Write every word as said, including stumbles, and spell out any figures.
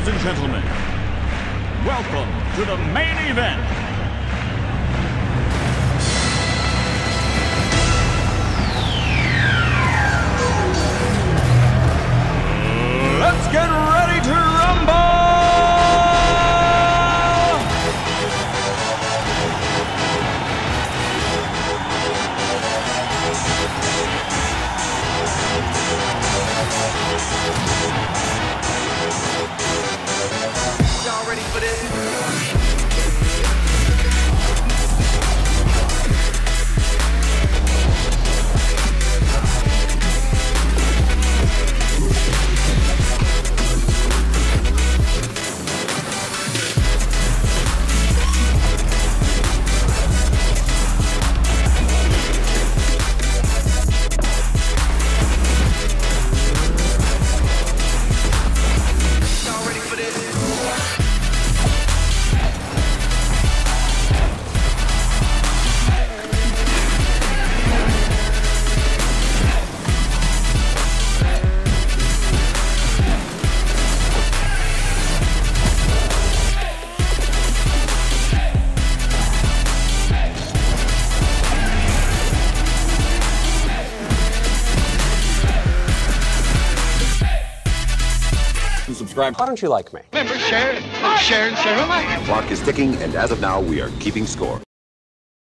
Ladies and gentlemen, welcome to the main event. Let's get ready to rumble! Y'all ready for this? Subscribe. Why don't you like me? Remember, share, share, and share alike. Clock is ticking, and as of now, we are keeping score.